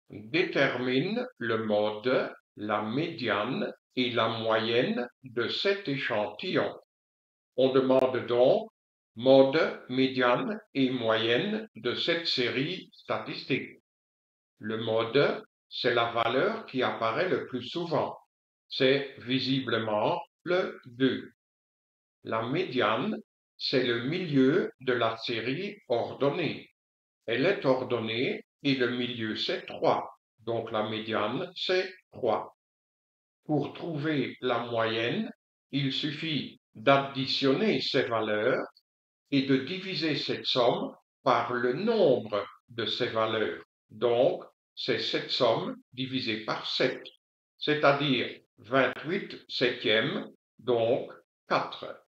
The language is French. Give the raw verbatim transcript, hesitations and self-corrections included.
Détermine le mode, la médiane et la moyenne de cet échantillon. On demande donc mode, médiane et moyenne de cette série statistique. Le mode, c'est la valeur qui apparaît le plus souvent. C'est visiblement le deux. La médiane, c'est le milieu de la série ordonnée. Elle est ordonnée et le milieu c'est trois. Donc la médiane c'est trois. Pour trouver la moyenne, il suffit d'additionner ces valeurs et de diviser cette somme par le nombre de ces valeurs. Donc, c'est cette somme divisée par sept, c'est-à-dire vingt-huit septièmes, donc quatre.